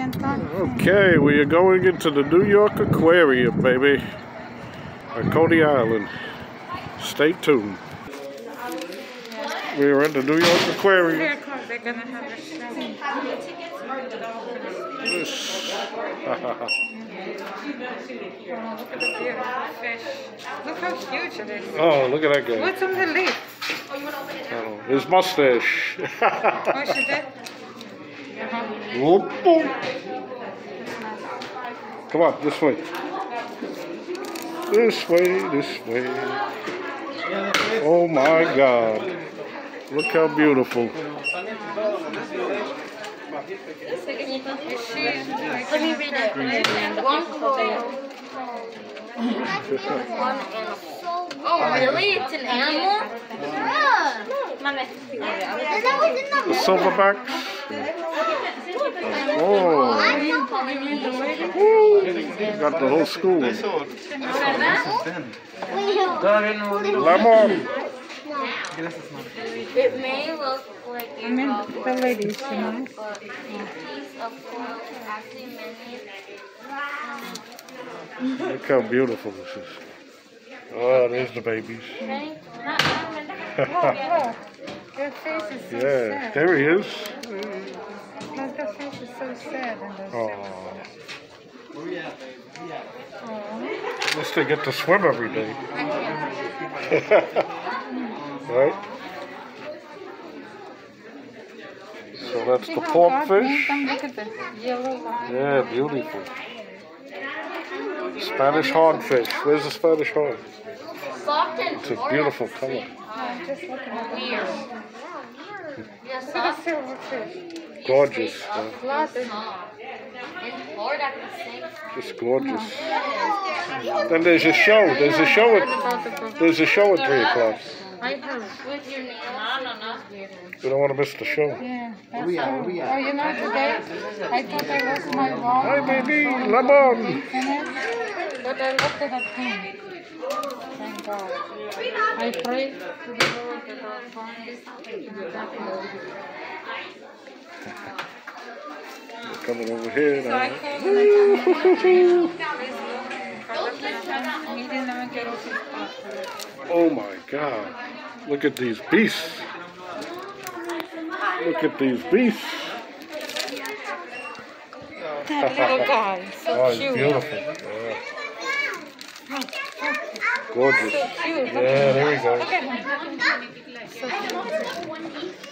Okay, we are going into the New York Aquarium, baby. On Coney Island. Stay tuned. We are in the New York Aquarium. They're gonna have a show. Look at the beautiful fish. Look how huge it is. Oh, look at that guy. What's on the lip? Oh, his mustache. Oh, she did? Whoop, boom. Come on, this way. This way, this way. Oh my God. Look how beautiful. Let me read it. One coral. Oh, really? It's an animal? The silverback. Oh. Got the whole school. Lemon. It may look like I mean, the ladies, you know. but a piece of coral is actually many. Look how beautiful this is. Oh, there's the babies. Oh, their face is so Yeah, sad. there he is. Look, their face is so sad. Oh. Oh. Unless they get to swim every day. Right? So that's See the how pork God fish. made them? Look at the yellow line. Yeah, beautiful. Spanish hornfish. Where's the Spanish horn? Soft and It's a beautiful color. Oh, just looking at the weird. Yeah, Look at soft the silverfish. Gorgeous. Lots of and hard at the same time. Just gorgeous. Then there's a show. There's a show at 3 o'clock. I heard. With your nails. We don't want to miss the show. Yeah, that's true. Oh, you know, today I thought I lost my wallet. Hi, baby. Lemon. But I looked at that thing. Thank God. I prayed to the Lord that I'll find it. Coming over here So I now. called and I told him, he didn't even get off his spot. Oh my God. Look at these beasts. Look at these beasts. That little guy, so Oh, he's cute. beautiful. Yeah. Gorgeous. So cute. Yeah, there we go. Look at him. So cute.